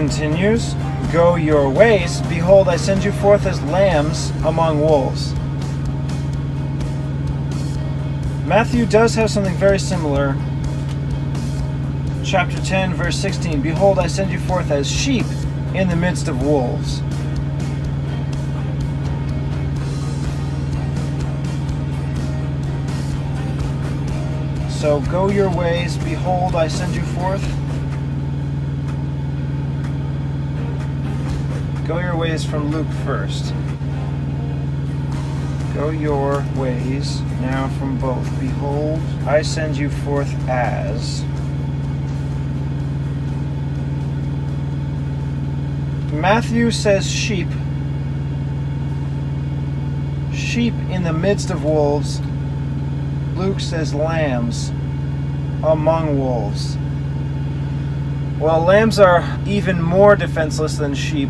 continues, "Go your ways, behold, I send you forth as lambs among wolves." Matthew does have something very similar. Chapter 10, verse 16, "Behold, I send you forth as sheep in the midst of wolves." So, go your ways, behold, I send you forth. Go your ways from Luke first. Go your ways now from both. Behold, I send you forth as. Matthew says sheep. Sheep in the midst of wolves. Luke says lambs among wolves. Well, lambs are even more defenseless than sheep.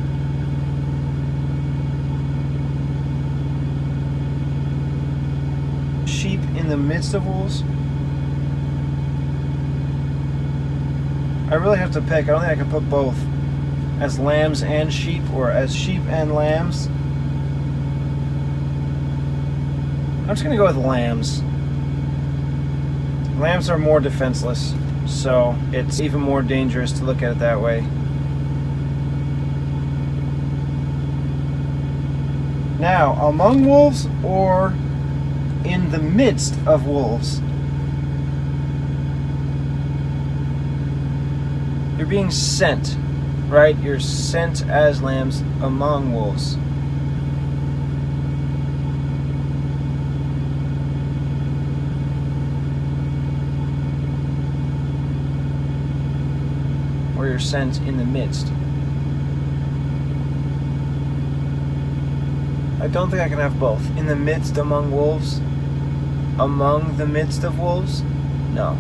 Sheep in the midst of wolves? I really have to pick. I don't think I can put both. As lambs and sheep, or as sheep and lambs. I'm just going to go with lambs. Lambs are more defenseless, so it's even more dangerous to look at it that way. Now, among wolves or in the midst of wolves? You're being sent, right? You're sent as lambs among wolves. Or you're sent in the midst. I don't think I can have both. In the midst among wolves? Among the midst of wolves? No.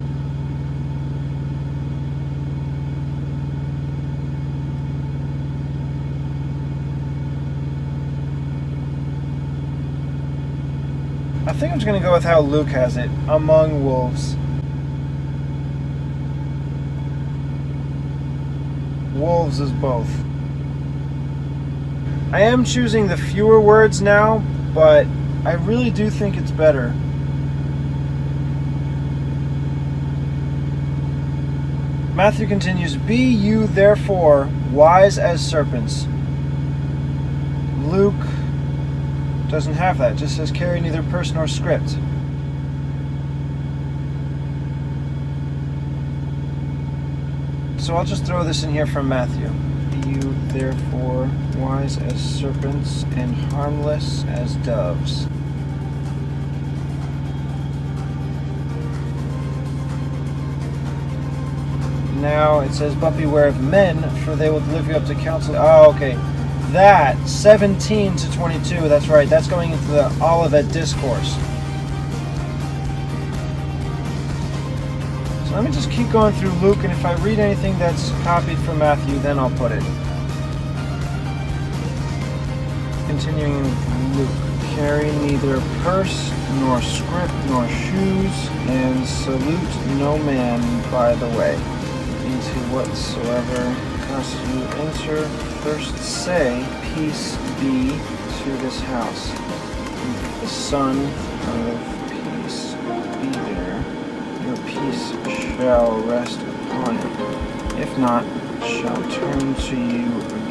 I think I'm just going to go with how Luke has it. Among wolves. Wolves is both. I am choosing the fewer words now, but I really do think it's better. Matthew continues, "Be you therefore wise as serpents." Luke doesn't have that. It just says, "Carry neither purse nor script." So I'll just throw this in here from Matthew. "Be you therefore wise as serpents and harmless as doves." Now it says, "But beware of men, for they will deliver you up to council." Oh, okay. That, 17 to 22, that's right. That's going into the Olivet Discourse. So let me just keep going through Luke, and if I read anything that's copied from Matthew, then I'll put it. Continuing with Luke. "Carry neither purse, nor scrip, nor shoes, and salute no man by the way. Into whatsoever house you enter, first say, Peace be to this house. If the Son of Peace be there, your peace shall rest upon it. If not, shall turn to you